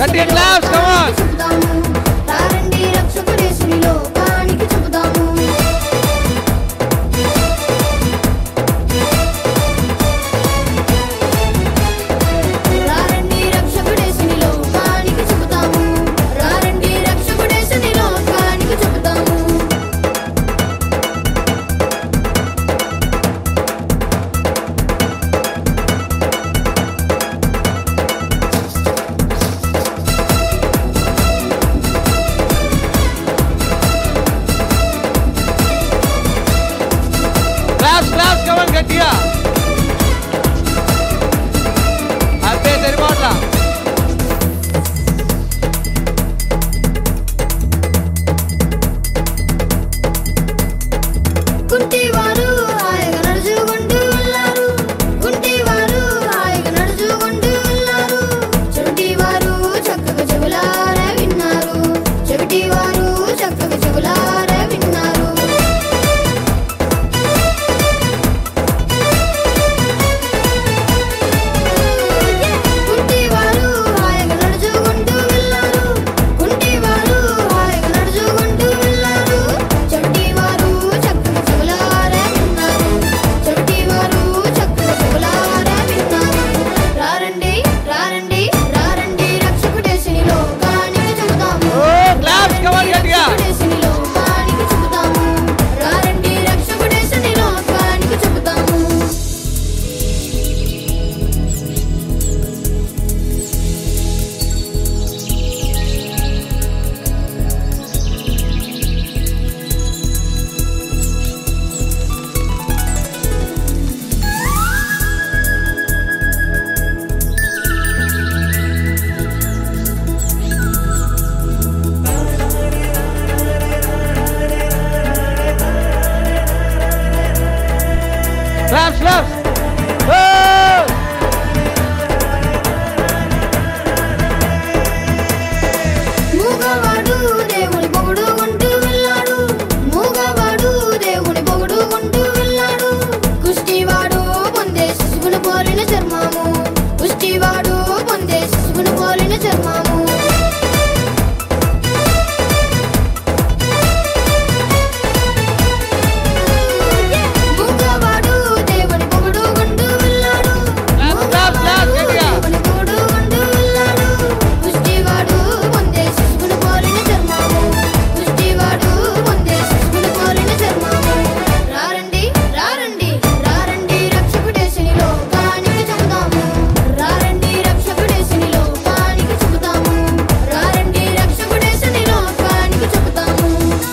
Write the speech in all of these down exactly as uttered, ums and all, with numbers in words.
గట్టిగా claps come on రారండి రక్షకుడేసుని లోకానికి చెబుదాము రారండి రక్షకుడేసుని లోకానికి చెబుదాము రారండి రక్షకుడేసుని లోకానికి చెబుదాము గట్టిగా అంతే సరిపోట్లా కుంటివారు హాయిగా నడుచుకుంటూ వెళ్ళారు కుంటివారు హాయిగా నడుచుకుంటూ వెళ్ళారు చెవిటివారు చక్కగా చెవులారా విన్నారు చెవిటివారు చక్కగా చెవులారా విన్నారు కుంటివారు హాయిగా నడుచుకుంటూ వెళ్ళారు కుంటివారు హాయిగా నడుచుకుంటూ వెళ్ళారు చెవిటివారు చక్కగా చెవులారా విన్నారు చెవిటివారు చక్కగా చెవులారా విన్నారు రారండి రారండి రారండి రక్షకుడేసుని లోకానికి చెబుదాము క్లాప్స్ కమ్ ఆన్ గట్టిగా రక్షకుడేసుని లోకానికి చెబుదాము రారండి రక్షకుడేసుని లోకానికి చెబుదాము క్లాప్స్ క్లాప్స్ మూగవాడు దేవుని పొగుడుకుంటూ వెళ్ళాడు మూగవాడు దేవుని పొగుడుకుంటూ వెళ్ళాడు కుష్టివాడు పొందే శిశువును పోలిన చర్మము కుష్టివాడు పొందే శిశువును పోలిన చర్మము మూగవాడు దేవుని పొగుడుకుంటూ వెళ్ళాడు మూగవాడు దేవుని పొగుడుకుంటూ వెళ్ళాడు కుష్టివాడు పొందే శిశువును పోలిన చర్మము కుష్టివాడు పొందే శిశువును పోలిన చర్మము రారండి రారండి రారండి రక్షకుడేసుని లోకానికి చెబుదాము రారండి రక్షకుడేసుని లోకానికి చెబుదాము రారండి రక్షకుడేసుని లోకానికి చెబుదాము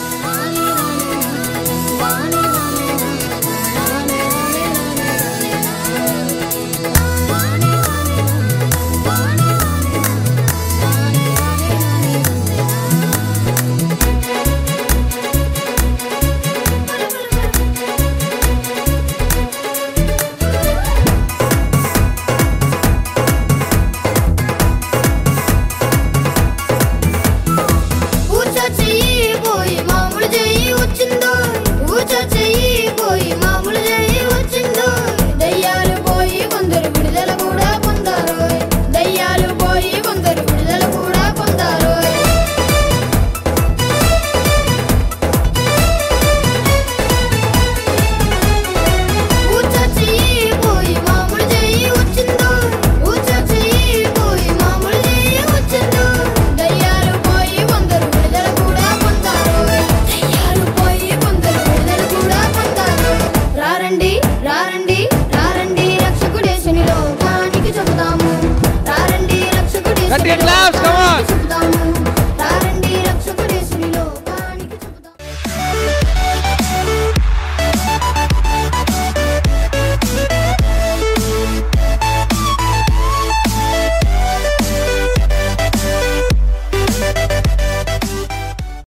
ఊచ చెయ్యి పోయి మామూలు చెయ్యి వచ్చిందో ఊచ చెయ్యి పోయి మామూలు చెయ్యి వచ్చిందో దయ్యాలు పోయి కొందరు విడుదల కూడా పొందారు దయ్యాలు పోయి కొందరు విడుదల కూడా పొందారు ఊచ చెయ్యి పోయి మామూలు చెయ్యి వచ్చిందో ఊచ చెయ్యి పోయి మామూలు చెయ్యి వచ్చిందో దయ్యాలు పోయి కొందరు విడుదల కూడా పొందారు దయ్యాలు పోయి కొందరు విడుదల కూడా పొందారు రారండి రారండి రారండి రక్షకుడేసుని లోకానికి చెబుదాము రారండి గట్టిగా రక్షకుడేసుని క్లాప్స్ కమ్ ఆన్ చెబుదాము